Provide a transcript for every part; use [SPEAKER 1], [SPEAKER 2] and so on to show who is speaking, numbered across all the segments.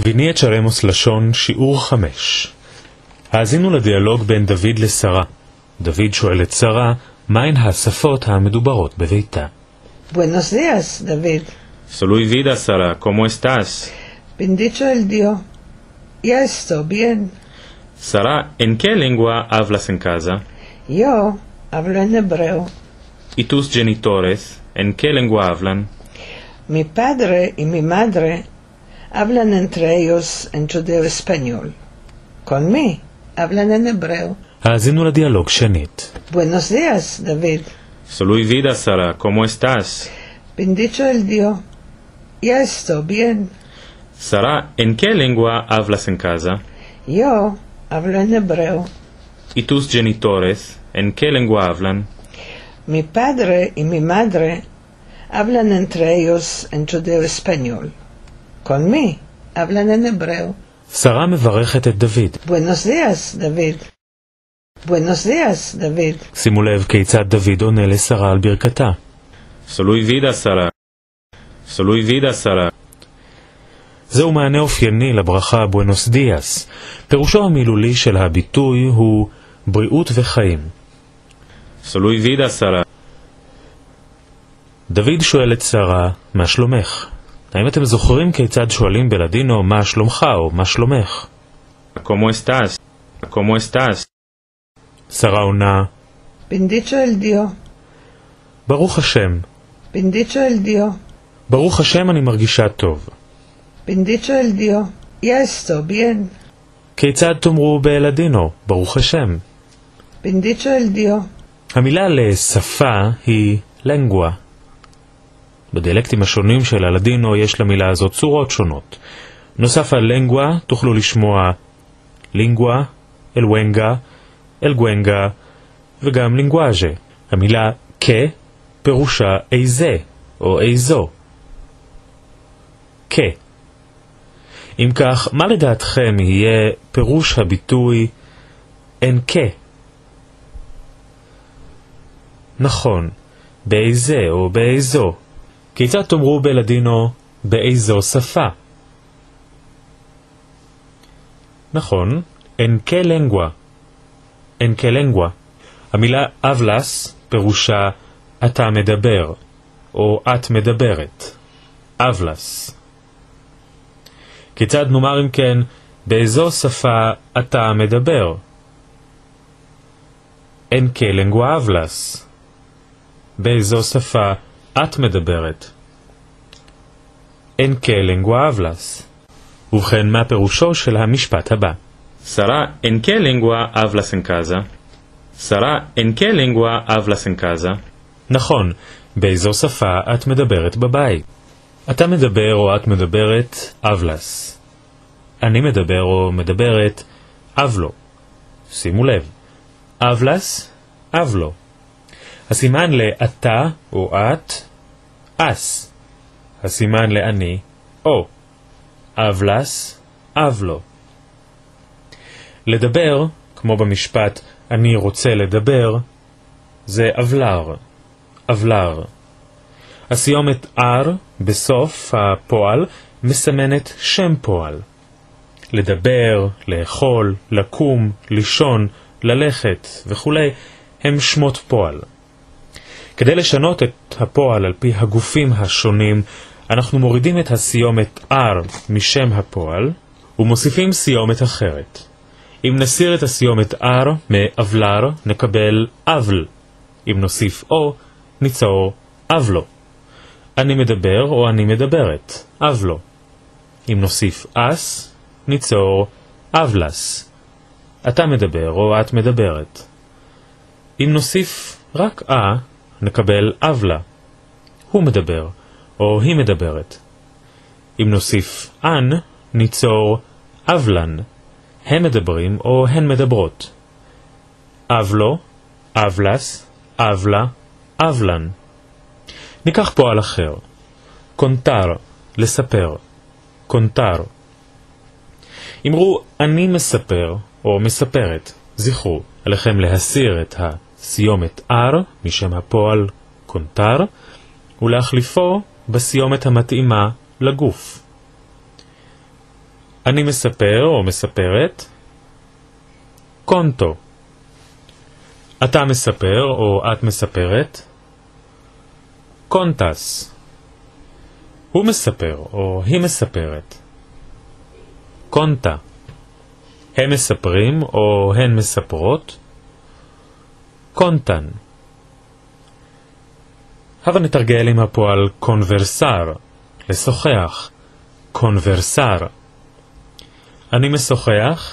[SPEAKER 1] הביני את שלמוס לשון שיעור 5. האזינו לדיאלוג בין דוד לשרה. דוד שואל את שרה, מהן השפות המדוברות בביתה?
[SPEAKER 2] Buenos días, David.
[SPEAKER 3] Salud y vida, Sara. ¿Cómo estás?
[SPEAKER 2] Bendito el Dios. Ya estoy bien.
[SPEAKER 3] Sara, ¿en qué lengua hablas en casa?
[SPEAKER 2] Yo hablo en hebreo.
[SPEAKER 3] ¿Y tus genitores? ¿En qué lengua hablan?
[SPEAKER 2] Mi padre y mi madre hablan entre ellos en judeo-español. Con mí hablan en hebreo.
[SPEAKER 1] האזינו לדיאלוג שנית.
[SPEAKER 2] Buenos días, David.
[SPEAKER 3] Salud y vida, Sara. ¿Cómo estás?
[SPEAKER 2] Bendito el Dios. Ya estoy bien.
[SPEAKER 3] Sara, ¿en qué lengua hablas en casa?
[SPEAKER 2] Yo hablo en hebreo.
[SPEAKER 3] ¿Y tus genitores? ¿En qué lengua hablan?
[SPEAKER 2] Mi padre y mi madre hablan entre ellos en judeo-español. Con mí hablan en hebreo.
[SPEAKER 1] שרה מברכת את דוד.
[SPEAKER 2] Buenos días, David. Buenos días, David.
[SPEAKER 1] שימו לב כיצד דוד עונה לשרה על ברכתה.
[SPEAKER 3] Salud y vida, Sara. Salud y vida, Sara.
[SPEAKER 1] זהו מענה אופייני לברכה בואנוס דיאס. פירושו המילולי של הביטוי הוא בריאות וחיים.
[SPEAKER 3] Salud y vida, Sara.
[SPEAKER 1] דוד שואל את שרה, מה שלומך? האם אתם זוכרים כיצד שואלים בלדינו מה שלומך או מה שלומך?
[SPEAKER 3] ¿Cómo estás? ¿Cómo estás?
[SPEAKER 1] שרה עונה,
[SPEAKER 2] Bendito el Dios.
[SPEAKER 1] ברוך השם.
[SPEAKER 2] Bendito el Dios.
[SPEAKER 1] ברוך השם, אני מרגישה טוב.
[SPEAKER 2] Bendito el Dios. Ya estoy bien.
[SPEAKER 1] כיצד תאמרו בלדינו, ברוך השם?
[SPEAKER 2] Bendito el Dios.
[SPEAKER 1] המילה לשפה היא לנגווה. בדיאלקטים השונים של הלדינו יש למילה הזאת צורות שונות. נוסף על לנגווה תוכלו לשמוע לינגווה, אלוונגה, אלגוונגה וגם לינגואז'ה. המילה כ פירושה איזה או איזו. כ. אם כך, מה לדעתכם יהיה פירוש הביטוי אין כ? נכון, באיזה או באיזו. כיצד תאמרו בלדינו באיזו שפה? נכון, אין כלנגווה. אין כלנגווה. המילה אבלס פירושה אתה מדבר, או את מדברת. אבלס. כיצד נאמר אם כן, באיזו שפה אתה מדבר? אין כלנגווה אבלס. באיזו שפה את מדברת? אין כלנגווה אבלס. ובכן, מה פירושו של המשפט הבא?
[SPEAKER 3] Sara, ¿en qué lengua hablas en casa? Sara, ¿en qué lengua hablas en casa?
[SPEAKER 1] נכון, באיזו שפה את מדברת בבית? אתה מדבר או את מדברת אבלס. אני מדבר או מדברת אבלו. שימו לב, אבלס, אבלו. הסימן לאתה או את, אס. הסימן לאני, או. אבלס, אבלו. לדבר, כמו במשפט אני רוצה לדבר, זה אבלר, אבלר. הסיומת אר בסוף הפועל מסמנת שם פועל. לדבר, לאכול, לקום, לישון, ללכת וכו' הם שמות פועל. כדי לשנות את הפועל על פי הגופים השונים, אנחנו מורידים את הסיומת אר משם הפועל ומוסיפים סיומת אחרת. אם נסיר את הסיומת אר מאבלר, נקבל אבל. אם נוסיף או, ניצור אבלו. אני מדבר או אני מדברת, אבלו. אם נוסיף אס, ניצור אבלס. אתה מדבר או את מדברת. אם נוסיף רק נקבל אבלה. הוא מדבר או היא מדברת. אם נוסיף אן, ניצור אבלן. הם מדברים או הן מדברות. אבלו, אבלס, אבלה, אבלן. ניקח פועל אחר. קונטר, לספר. קונטר. אמרו אני מספר או מספרת. זכרו, עליכם להסיר את הסיומת אר משם הפועל קונטר ולהחליפו בסיומת המתאימה לגוף. אני מספר או מספרת. קונטו. אתה מספר או את מספרת. קונטס. הוא מספר או היא מספרת. קונטה. הם מספרים או הן מספרות. קונטן. הבה נתרגל עם הפועל קונברסר, לשוחח. קונברסר. אני משוחח.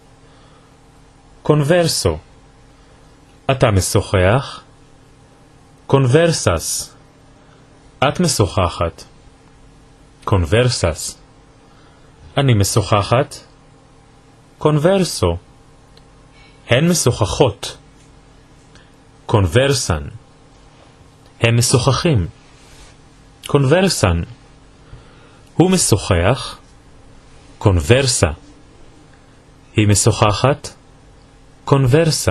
[SPEAKER 1] קונברסו. אתה משוחח. קונברסס. את משוחחת. קונברסס. אני משוחחת. קונברסו. הן משוחחות. קונברסן. הם משוחחים. קונברסן. הוא משוחח. קונברסה. היא משוחחת. קונברסה.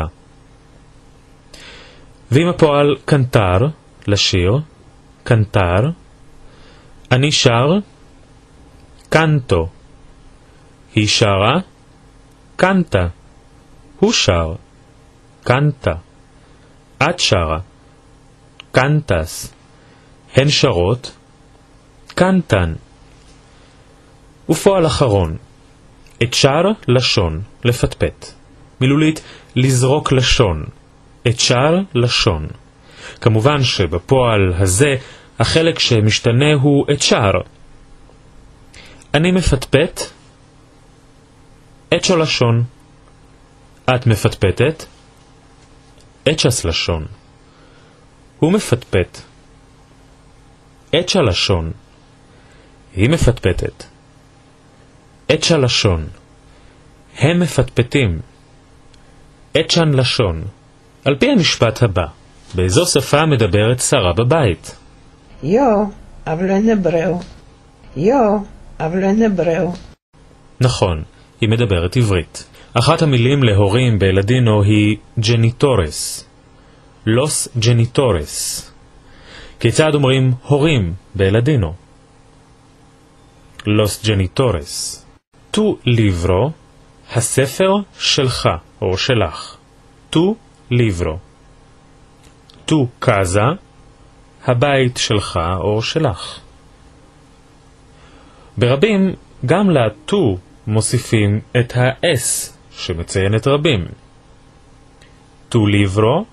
[SPEAKER 1] ועם הפועל קנטר, לשיר, קנטר, אני שר, קנטו. היא שרה, קנטה. הוא שר, קנטה. את שרה, קנטס. הן שרות, קנטן. ופועל אחרון, את שר לשון, לפטפט. מילולית, לזרוק לשון. את שר לשון. כמובן שבפועל הזה החלק שמשתנה הוא את שר. אני מפטפט את לשון. את מפטפטת את לשון. הוא מפטפט את לשון. היא מפטפטת את לשון. הם מפטפטים את לשון. על פי המשפט הבא, באיזו שפה מדברת שרה בבית?
[SPEAKER 2] Yo hablo en hebreo. Yo hablo en hebreo.
[SPEAKER 1] נכון, היא מדברת עברית. אחת המילים להורים בלדינו היא ג'ניטורס. לוס ג'ניטורס. כיצד אומרים הורים בלדינו? לוס ג'ניטורס. טו ליברו, הספר שלך או שלך. טו ליברו. טו קאזה, הבית שלך או שלך. ברבים גם לטו מוסיפים את ה-S שמציין את רבים. טו ליברו,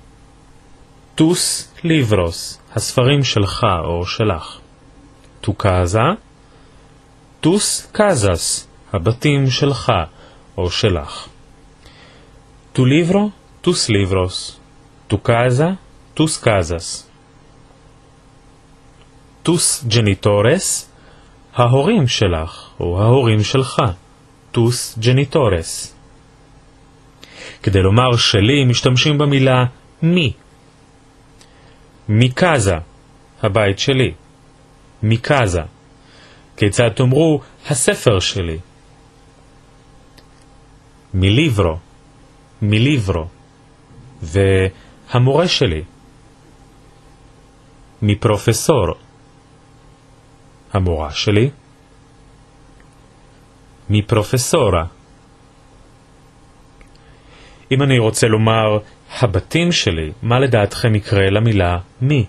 [SPEAKER 1] טוס ליברוס, הספרים שלך או שלך. טו קאזה, טוס קאזס, הבתים שלך או שלך. טו ליברו, טוס ליברוס. טו קאזה, טוס קאזס. טוס ג'ניטורס, ההורים שלך או ההורים שלך. טוס ג'ניטורס. כדי לומר שלי משתמשים במילה מי. מקאזה, הבית שלי. מקאזה. כיצד תאמרו הספר שלי? מליברו. מליברו. והמורה שלי. מפרופסור. המורה שלי. מפרופסורה. אם אני רוצה לומר הבתים שלי, מה לדעתכם יקרה למילה מי?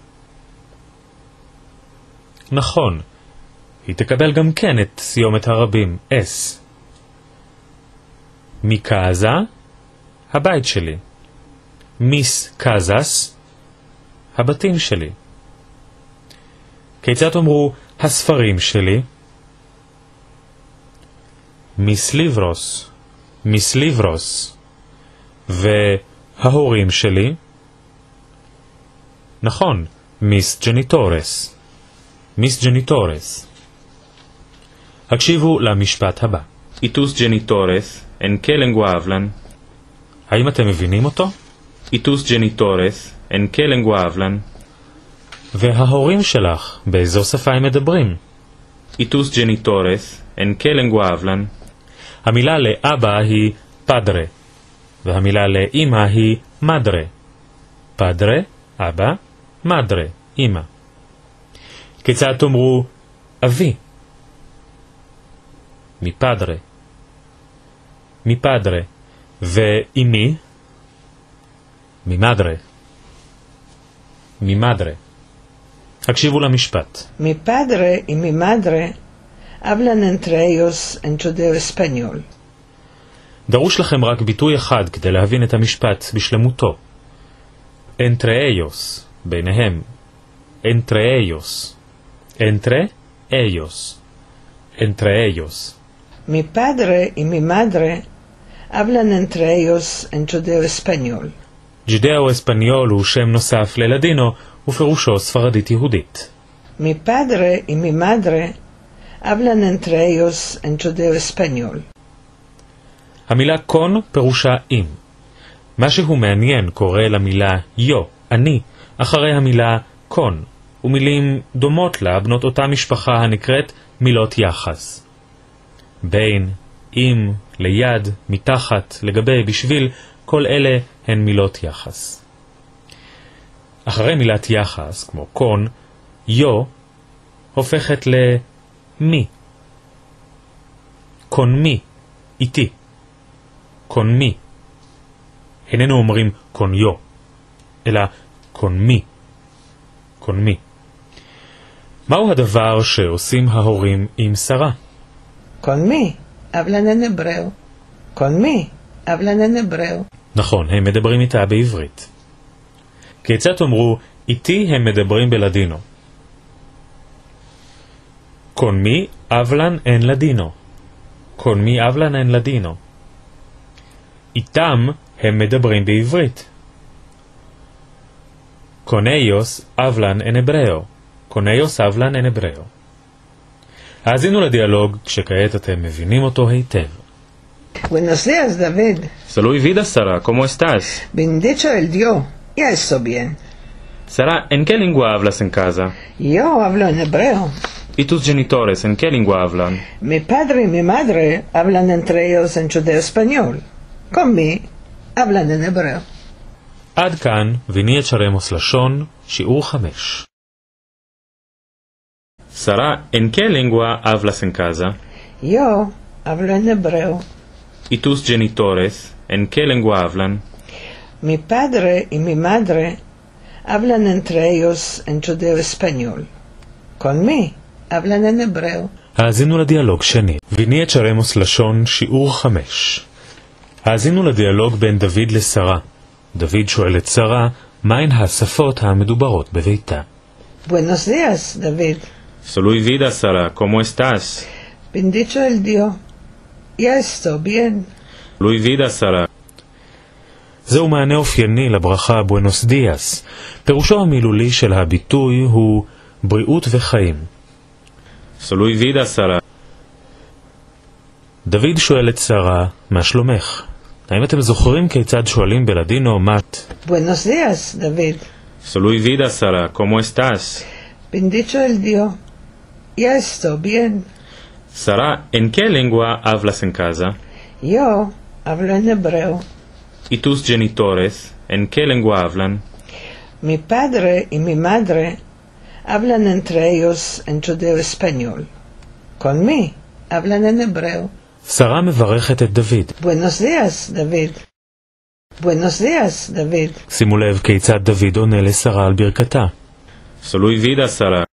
[SPEAKER 1] נכון, היא תקבל גם כן את סיומת הרבים, S. מקאזה, הבית שלי. מיס קאזס, הבתים שלי. כיצד תאמרו הספרים שלי? מיס ליברוס. מיס ליברוס. וההורים שלי? נכון, מיס ג'ניטורס. מיס ג'ניטורס. הקשיבו למשפט הבא.
[SPEAKER 3] ¿Y tus genitores en qué lengua hablan?
[SPEAKER 1] האם אתם מבינים אותו?
[SPEAKER 3] ¿Y tus genitores en qué lengua hablan?
[SPEAKER 1] וההורים שלך, באיזו שפה הם מדברים?
[SPEAKER 3] ¿Y tus genitores en qué lengua hablan?
[SPEAKER 1] המילה לאבא היא פדרה, והמילה לאמא היא מדרה. פדרה, אבא, מדרה, אמא. כיצד תאמרו אבי? mi padre. mi padre. ועם מי? mi madre. mi madre. הקשיבו למשפט.
[SPEAKER 2] Mi padre y mi madre hablan entre ellos en judeo-español.
[SPEAKER 1] דרוש לכם רק ביטוי אחד כדי להבין את המשפט בשלמותו. entre ellos, ביניהם. entre ellos. entre ellos. entre ellos.
[SPEAKER 2] Mi padre y mi madre hablan entre ellos en judeo-español.
[SPEAKER 1] ג'ודאו-אספניול הוא שם נוסף ללדינו ופירושו ספרדית יהודית.
[SPEAKER 2] Mi padre y mi madre hablan entre ellos en judeo-español.
[SPEAKER 1] המילה קון פירושה אם. משהו מעניין קורא למילה יו, אני, אחרי המילה קון, ומילים דומות לה בנות אותה משפחה הנקראת מילות יחס. בין, עם, ליד, מתחת, לגבי, בשביל, כל אלה הן מילות יחס. אחרי מילת יחס, כמו קון, יו הופכת למי. קון מי, איתי. קון מי. איננו אומרים קון יו, אלא קון מי. קון מי. מהו הדבר שעושים ההורים עם שרה?
[SPEAKER 2] Conmigo hablan en hebreo. Conmigo hablan en hebreo.
[SPEAKER 1] נכון, הם מדברים איתה בעברית. כיצד תאמרו, איתי הם מדברים בלדינו? Con mi hablan en ladino. Con mi hablan en ladino. איתם הם מדברים בעברית. Con ellos hablan en hebreo. Con ellos hablan en hebreo. האזינו לדיאלוג כשכעת אתם מבינים אותו היטב.
[SPEAKER 2] Buenos días, David.
[SPEAKER 3] Salud y vida, Sara. ¿Cómo estás?
[SPEAKER 2] Bendito el Dios. Ya estoy bien.
[SPEAKER 3] Sara, ¿en qué lengua hablas en casa?
[SPEAKER 2] Yo hablo en hebreo.
[SPEAKER 3] ¿Y tus genitores en qué lengua hablan?
[SPEAKER 2] Mi padre y mi madre hablan entre ellos en judeo-español. Conmigo hablan en hebreo.
[SPEAKER 1] עד כאן ויני את שרמוס לשון, שיעור 5.
[SPEAKER 3] Sara, ¿en qué lengua hablas en casa?
[SPEAKER 2] Yo hablo en hebreo.
[SPEAKER 3] ¿Y tus genitores en qué lengua hablan?
[SPEAKER 2] Mi padre y mi madre hablan entre ellos en judeo-español. Conmigo hablan en hebreo.
[SPEAKER 1] האזינו לדיאלוג שני. ויני את שרמוס לשון, שיעור 5. האזינו לדיאלוג בין דוד לשרה. דוד שואל את שרה, מהן השפות המדוברות בביתה?
[SPEAKER 2] Buenos días, David.
[SPEAKER 3] Salud y vida, Sara. ¿Cómo estás?
[SPEAKER 2] Bendito el Dios. Ya estoy bien.
[SPEAKER 3] Salud y vida, Sara.
[SPEAKER 1] זהו מענה אופייני לברכה בואנוס דיאס. פירושו המילולי של הביטוי הוא בריאות וחיים.
[SPEAKER 3] Salud y vida, Sara.
[SPEAKER 1] דוד שואל את שרה, מה שלומך? האם אתם זוכרים כיצד שואלים בלדינו מת?
[SPEAKER 2] Buenos días, David.
[SPEAKER 3] Salud y vida, Sara. ¿Cómo estás?
[SPEAKER 2] Bendito el Dios. Ya estoy bien.
[SPEAKER 3] Sara, ¿en qué lengua hablas en casa?
[SPEAKER 2] Yo hablo en hebreo.
[SPEAKER 3] ¿Y tus genitores en qué lengua hablan?
[SPEAKER 2] Mi padre y mi madre hablan entre ellos en judeo-español. Conmigo hablan en hebreo.
[SPEAKER 1] שרה מברכת את דוד.
[SPEAKER 2] Buenos días, David. Buenos días, David.
[SPEAKER 1] שימו לב כיצד דוד עונה לשרה על ברכתה.
[SPEAKER 3] Salud y vida, Sara.